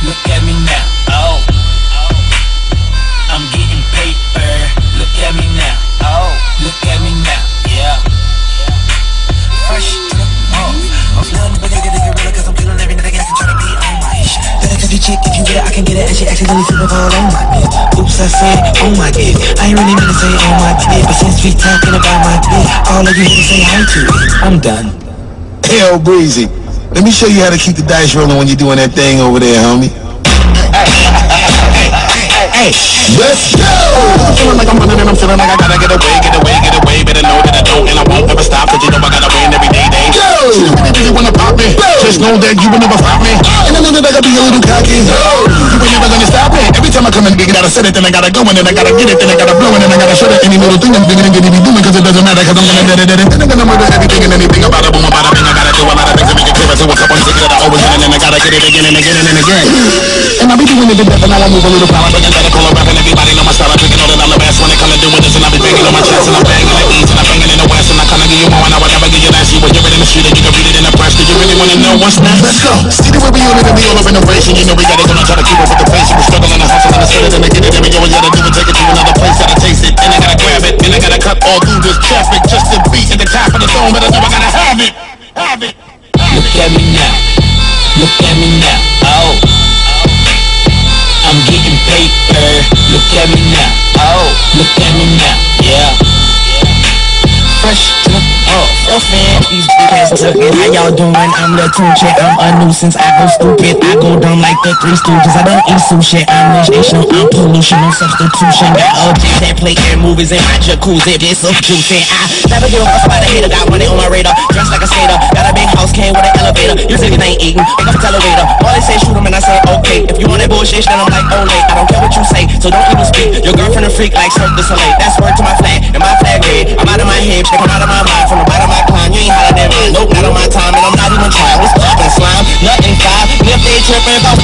Look at me now. Oh, I'm getting paper. Look at me now. Oh, look at me now. Yeah. Fresh to the nothing but get real, cause I'm killing every night against and try to be on my shit. That a country chick, if you get it, I can get it, and she accidentally flip all on my dick. Oops, I said, oh my dick. I ain't really mean to say oh my dick, but since we talking about my dick, all of you here to say hi to it. I'm done. Hey, old Breezy, let me show you how to keep the dice rolling when you're doing that thing over there, homie. Hey, let's go! I'm feeling like I'm running and I'm feeling like I gotta get away. Better know that I don't and I won't ever stop, cause you know I gotta win every day. You really wanna pop me? Just know that you will never stop me. And I know that I gotta be a little cocky. You ain't never gonna stop me. Every time I come in, I gotta set it, then I gotta go, and then I gotta get it, then I gotta blow, and then I gotta shut it. Any little thing I'm thinking and be doing, cause it doesn't matter, cause I'm gonna get it, then I'm gonna murder everything and anything about it. Boom, about a thing, I gotta do a lot of things to make it clear. So what's up, I'm sick of that I always win, and then I gotta get it again and again and again. And I be doing it to death, and I move a little power, but I gotta call a rap, and everybody know my style. I freaking know that I'm the best when it comes to doing this, and I be banging on my chest, and I'm banging the east, and I'm banging in the west, and I kinda give you more, and I would never give you that. See when you're in the street, and you can read it in the press. Do you really wanna know what's next? Let's go. See the way we on it, and we all over in the race, and you know we gotta go and try to keep up with the pace. And we struggle and hustle and set it, and I get it, and we always gotta do it, take it to another place, gotta taste it, and I gotta grab it, and I gotta cut all through this traffic just to be at the top of the zone, but I know I gotta have it. Look at me now. Look at me now. Oh, I'm getting paper. Look at me now. Oh, look at me now. Yeah. Fresh to the fan, these big ass tuggin'. How y'all doing? I'm Lil Tunchi. I'm a nuisance. I go stupid. I go dumb like the Three Stooges. I don't eat sushi. I'm national. I'm pollution. No substitution. Got OGs that play air movies in my jacuzzi. This so juicy. I never give up about a hater. Got money on my radar. Dressed like a skater. Got a big house. Came with an elevator. You niggas ain't eating. Pick up the elevator. All they say shoot 'em and I say okay. If you want that bullshit, then I'm like Olay. I don't care what you say, so don't even speak. Your girlfriend a freak like Cirque du Soleil. That's word to my flag, and my flag red. I'm out of my head. Come out of my mind. From the bottom of my climb. You ain't hotter than mine. Nope, not on my time, and I'm not even trying. What's up and slime? Nothing five. And if they trippin',